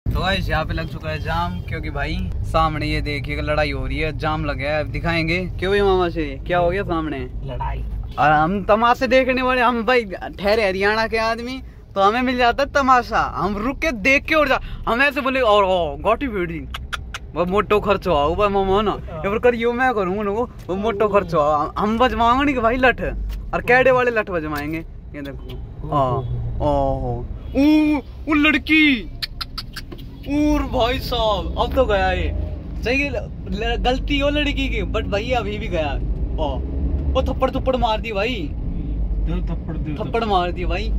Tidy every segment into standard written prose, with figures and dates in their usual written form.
तो गाइस यहाँ पे लग चुका है जाम, क्योंकि भाई सामने ये देखिएगा लड़ाई हो रही है, जाम लग गया है। दिखाएंगे क्यों भी मामा से क्या हो गया सामने लड़ाई। और हम तमाशे देखने वाले, हम भाई ठहरे हरियाणा के आदमी, तो हमें मिल जाता है तमाशा, हम रुक के देख के उड़ जा। हम ऐसे बोले और गोटी भेड़ी वो मोटो खर्च हुआ वो मामा ना ये करियो मैं करूँगा ना वो मोटो खर्च हुआ। हम बजवाएंगे नहीं कि भाई लठ, और कैडे वाले लठ बजवाएंगे। ये देखो ओहो वो लड़की और भाई साहब अब तो गया ये, सही गलती हो लड़की की, बट भाई अभी भी गया। वो थप्पड़ थप्पड़ मार दी भाई, थप्पड़ मार दी भाई।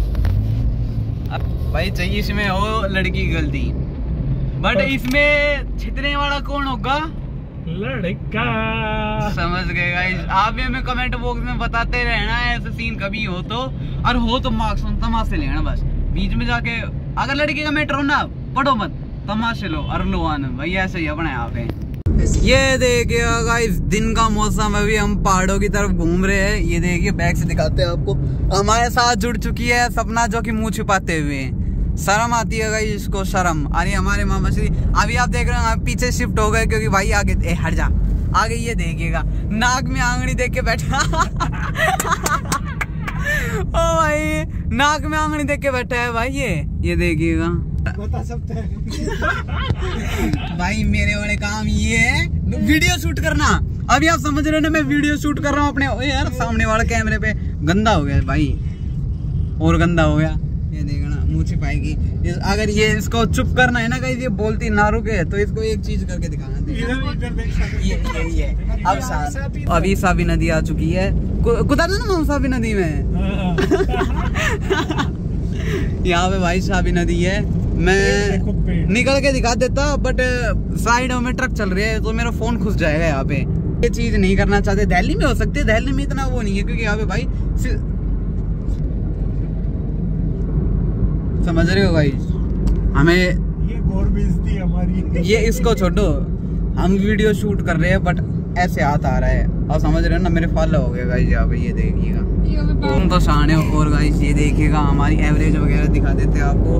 अब भाई चाहिए इसमें हो लड़की की गलती, बट इसमें छितने वाला कौन होगा? लड़का। समझ गए गाइस। आप भी हमें कमेंट बॉक्स में बताते रहना है ऐसा सीन कभी हो तो, और हो तो मार्क्स तमाशे लेना बस। बीच में जाके अगर लड़की का मैटर हो ना पढ़ो मत, तमाशे लो और लो आना भाई, ऐसे ही अपने यहाँ पे। ये देखिए गाइस दिन का मौसम, अभी हम पहाड़ों की तरफ घूम रहे हैं। ये देखिए बैक से दिखाते हैं आपको, हमारे साथ जुड़ चुकी है सपना, जो कि मुंह छिपाते हुए शर्म आती है गाइस इसको शर्म। अरे हमारे मामा श्री अभी आप देख रहे हैं पीछे शिफ्ट हो गए, क्योंकि भाई आगे हट जा आगे। ये देखिएगा नाक में आंगड़ी देख के बैठा ओ भाई नाक में आंगड़ी देख के बैठा है भाई। ये देखिएगा बता सकते हैं भाई मेरे वाले काम ये है वीडियो शूट करना। अभी आप समझ रहे हो ना मैं वीडियो शूट कर रहा हूँ अपने यार सामने वाले कैमरे पे। गंदा हो गया भाई, और गंदा हो गया। ये देखना मुँह छिपाएगी। अगर ये इसको चुप करना है ना कहीं ये बोलती ना रुके, तो इसको एक चीज करके दिखाना दे। ये अब अभी साबी नदी आ चुकी है। कुदा था ना साबी नदी में यहाँ पे भाई साबी नदी है। मैं निकल के दिखा देता, बट साइड में ट्रक चल रही है तो मेरा फोन घुस जाएगा यहाँ पे। ये चीज नहीं करना चाहते। दिल्ली में हो सकती है, दिल्ली में इतना वो नहीं है, क्योंकि यहाँ पे भाई समझ रहे हो भाई हमें ये गौर बेइज्जती हमारी। ये इसको छोड़ो, हम वीडियो शूट कर रहे हैं बट ऐसे हाथ आ रहा है, और समझ रहे हो ना मेरे फॉलो हो गया गाइस यहाँ पे। ये देखिएगा तुम तो शान है। और गाइस ये देखिएगा हमारी एवरेज वगैरह दिखा देते हैं आपको।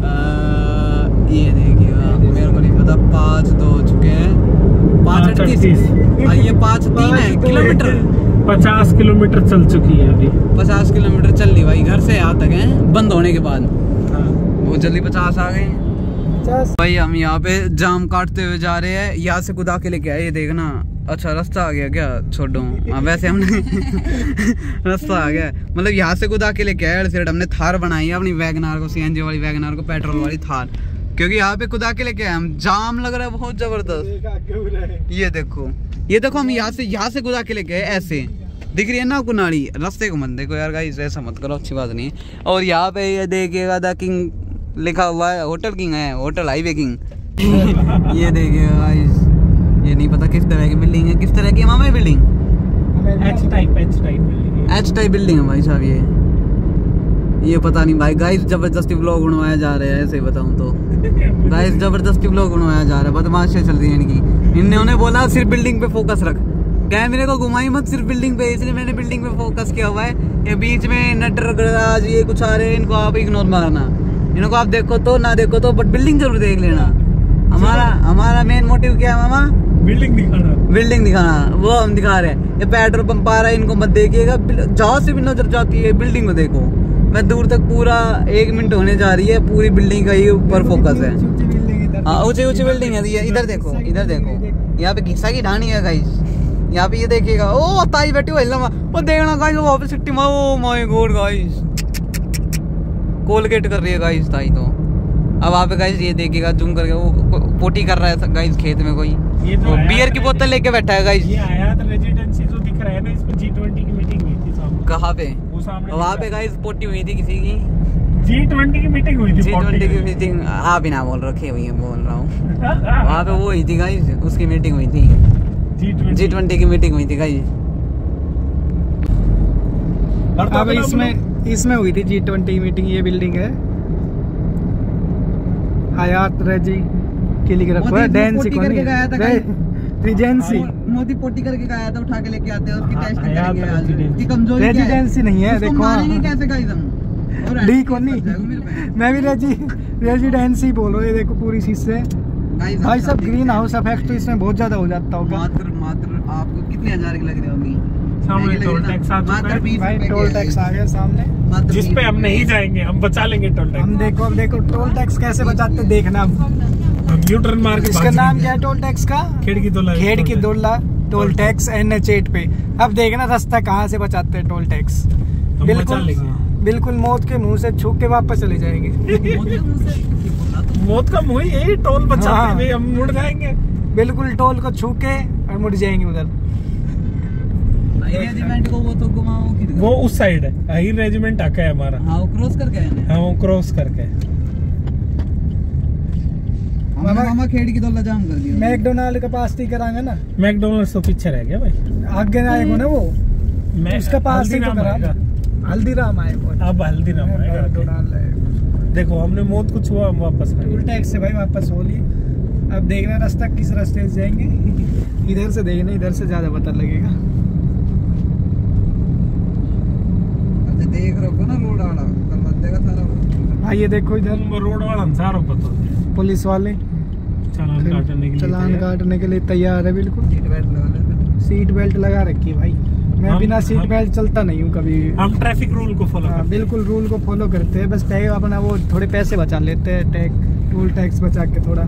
ये देखिएगा मेरे को नहीं पता 5-2 हो चुके हैं, 5:38। ये 5:03 है किलोमीटर। 50 किलोमीटर चल चुकी है अभी। 50 किलोमीटर चल ली भाई, घर से यहाँ तक है बंद होने के बाद। बहुत जल्दी 50 आ गए भाई। हम यहाँ पे जाम काटते हुए जा रहे हैं, यहाँ से कुदा के लेके आए। ये देखना अच्छा रास्ता आ गया क्या, छोड़ो वैसे हमने रास्ता आ गया, मतलब यहाँ से कुदा के लेके आए। साइड हमने थार बनाई है अपनी वैगनार को, सीएनजी वाली वैगनार को, पेट्रोल वाली थार, क्योंकि यहाँ पे कुदा के लेके आए हम। जाम लग रहा है बहुत जबरदस्त। ये देखो हम यहाँ से कुदा के लेके आए। ऐसे दिख रही है ना कुनाड़ी, रास्ते को मत देखो यार गाइस, ऐसा मत करो, अच्छी बात नहीं। और यहाँ पे ये देखिएगा द किंग लिखा हुआ है, होटल किंग है, होटल हाईवे किंग ये देखिएगा गाइस, ये नहीं पता किस तरह की बिल्डिंग है, किस तरह की मामा बिल्डिंग। एच टाइप बिल्डिंग है भाई साहब ये पता नहीं भाई। गाइस जबरदस्ती व्लॉग बनवाया जा रहा है, ऐसे बताऊं तो गाइस जबरदस्ती व्लॉग बनवाया जा रहा है, बदमाशी चल रही है इनकी। इन्होंने बोला सिर्फ बिल्डिंग पे फोकस रख, कैमरे को घुमाई मत सिर्फ बिल्डिंग पे, इसलिए मैंने बिल्डिंग पे फोकस किया हुआ है। ये बीच में नटर गराज ये कुछ आ रहे हैं, इनको आप इग्नोर मारना, इनको आप देखो तो ना देखो तो, बट बिल्डिंग जरूर देख लेना। हमारा मेन मोटिव क्या है मामा? बिल्डिंग दिखाना, वो हम दिखा रहे हैं। ये पेट्रोल पंप आ रहा है, इनको मत देखिएगा, जहाँ से भी नजर जाती है बिल्डिंग को देखो। मैं दूर तक पूरा 1 मिनट होने जा रही है, पूरी बिल्डिंग का ही ऊपर फोकस है। हाँ ऊंची बिल्डिंग है। इधर देखो यहाँ पे घिसा की ढाणी है गाइस। यहाँ पे ये देखिएगा ओ ताई बैठी हुई वो देखना गाइस, वो वापस सिट्टी में। Oh my god guys Colgate कर रही है गाइस ताई तो। अब आप गाइस ये देखिएगा जूम करके, वो पोटी कर रहा है गाइस खेत में कोई, ये तो बियर की बोतल लेके बैठा है गाइस। ये आया था रेजिडेंसी जो दिख रहा है ना, इसमें G20 की मीटिंग हुई थी सामने। कहाँ पे? वो सामने वहाँ पे गाइस पोटी हुई थी किसी की, G20 की मीटिंग हुई थी। G20 की मीटिंग आप ही ना बोल रखे हुई है, बोल रहा हूँ वहाँ पे वो हुई थी गाइस, उसकी मीटिंग हुई थी, G20 की मीटिंग हुई थी गाइस। अब इसमें हुई थी G20 की मीटिंग। ये बिल्डिंग है हयात रेजी के लिख रखा है, डेंसी को रेजिडेंसी। मोदी पोटी करके गया था, उठा के लेके आते हैं, उसकी टेस्ट करेंगे। उसकी कमजोरी रेजिडेंसी नहीं है, देखो मारेंगे कैसे गाइस हम। डी को नहीं, मैं भी रेजिडेंसी बोल रहा हूँ। ये देखो पूरी शीशे भाई साहब, ग्रीन हाउस इफेक्ट तो इसमें बहुत ज्यादा हो जाता होगा। मात्र आपको कितने हजार की लग रही होगी? सामने टोल टैक्स आ चुका है भाई, टोल टैक्स आ गया सामने, जिस पे हम नहीं जाएंगे, हम बचा लेंगे टोल टैक्स। हम देखो, अब देखो टोल टैक्स कैसे बचाते देखना। हम यू टर्न मार के, इसका नाम क्या है टोल टैक्स का? खेड़ की दोला टोल टैक्स NH8 पे। अब देखना रास्ता कहाँ से बचाते हैं टोल टैक्स। बिल्कुल मौत के मुंह से छू के वापस चले जाएंगे। मौत का मुंह यही टोल बचाते हुए हम मुड़ जाएंगे। बिल्कुल टोल को छू के और मुड़ जाएंगे उधर। रेजिमेंट को वो तो घुमाओ, वो उस साइड है, हाई रेजिमेंट आका है हमारा। हाँ, वो क्रॉस करके है ना। हाँ, वो क्रॉस करके। मामा खेड़ की दोला जाम कर दिया। मैकडोनाल्ड का पास नहीं करांगे ना। मैकडोनल्ड तो पीछे रह गया भाई, आगे आएगा ना वो, उसका पास ही तो करा। हल्दीराम आएगा, अब हल्दीराम आएगा। देखो हमने मौत कुछ हुआ, हम वापस टोल टैक्स से भाई वापस हो लिए। अब देखना रास्ता किस रास्ते से जाएंगे। इधर से देखना, इधर से ज्यादा पता लगेगा। देख रखो ना रोड वाला देगा सारा। हाँ ये देखो इधर रोड वाला सारा पता, पुलिस वाले चालान काटने के लिए तैयार है। बिल्कुल सीट बेल्ट लगा रखी है भाई। मैं बिना सीट बेल्ट चलता नहीं हूँ कभी। हम ट्रैफिक रूल को फॉलो करते हैं। बिल्कुल रूल को फॉलो करते हैं, बस टैग अपना वो थोड़े पैसे बचा लेते हैं, टोल टैक्स बचा के थोड़ा।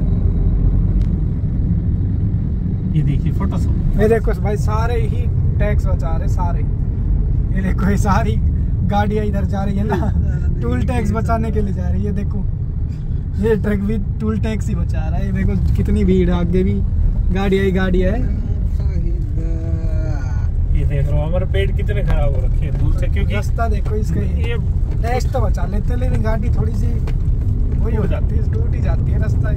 ये देखिए फोटो, ये देखो भाई सारे ही टैक्स बचा रहे सारे। ये देखो ये सारी गाड़ियाँ इधर जा रही है ना, टोल टैक्स बचाने के लिए जा रही है। देखो ये ट्रक भी टोल टैक्स ही बचा रहा है। ये देखो कितनी भीड़, आगे भी गाड़ियाँ ही गाड़ियाँ है। ये देख रहा हूँ हमारे पेट कितने खराब हो रखे हैं दूर से, क्योंकि रास्ता देखो इसका। ये टैक्स तो बचा लेते हैं, लेकिन गाड़ी थोड़ी सी वही हो जाती है, टूट ही जाती है रास्ता।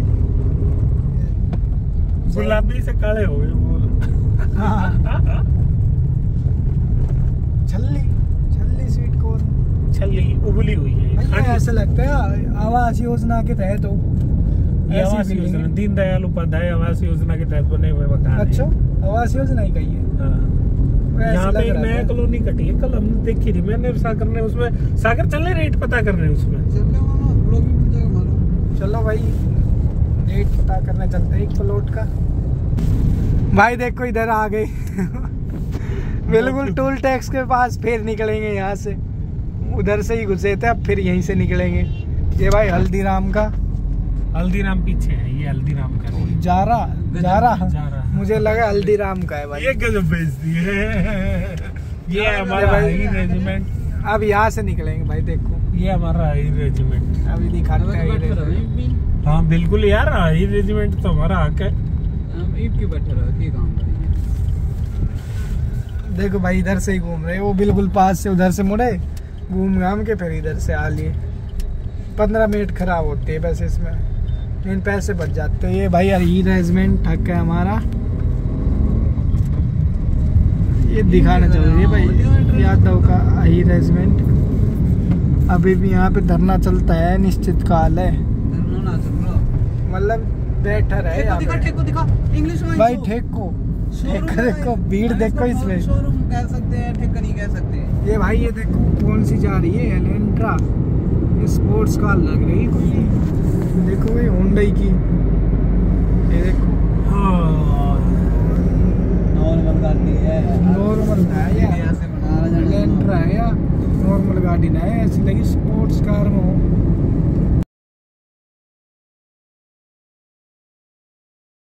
गुलाबी से काले हो गए। छल्ली स्वीट कॉर्न, छल्ली उबली हुई है। ऐसा लगता है आवास योजना के तहत हो। आवास योजना, दीनदयाल उपाध्याय आवास योजना के तहत बने हुए मकान। अच्छा, आवास योजना ही कही है। यहाँ पे एक नया कॉलोनी कटी है, कल हम देखी थी मैंने। सागर ने उसमें, सागर चलने रेट पता करने उसमें। चलो भाई रेट पता करने चलते हैं एक प्लॉट का। भाई देखो इधर आ गए। बिल्कुल टोल टैक्स के पास, फिर निकलेंगे यहाँ से। उधर से ही घुसे थे, अब फिर यहीं से निकलेंगे। ये भाई हल्दीराम का, हल्दीराम पीछे है, ये हल्दीराम का नहीं। जा रहा मुझे लगा हल्दीराम का है भाई। ये गजब बेइज्जती है। ये हमारा हाई रेजिमेंट। अब यहाँ से निकलेंगे भाई। देखो ये हमारा हाई रेजिमेंट अभी दिखाते हैं। हाँ बिल्कुल यार, हाई रेजिमेंट तो हमारा हक है। देखो भाई इधर से ही घूम रहे, वो बिल्कुल पास से उधर से मुड़े, घूम घाम के फिर इधर से आ लिए। 15 मिनट खराब होते हैं वैसे इसमें, लेकिन पैसे बच जाते हैं। ये भाई हाई रेजिमेंट हक है हमारा, ये दिखाना चाहिए भाई यादव का हाई रेजिमेंट। अभी भी यहाँ पे धरना चलता है, निश्चित काल है, मतलब बैठा रहे भाई। ठेको देखो, भीड़ देखो इसमें। शोरूम कह सकते हैं, ठेका नहीं कह सकते। ये भाई ये देखो कौन सी जा रही है, एलेंट्रा। ये स्पोर्ट्स कार लग रही है कोई। देखो ये होंडा की, ये देखो। नॉर्मल गाड़ी है, नॉर्मल है या एलेंट्रा है या नॉर्मल गाड़ी ना है, ऐसी लगी स्पोर्ट्स कार में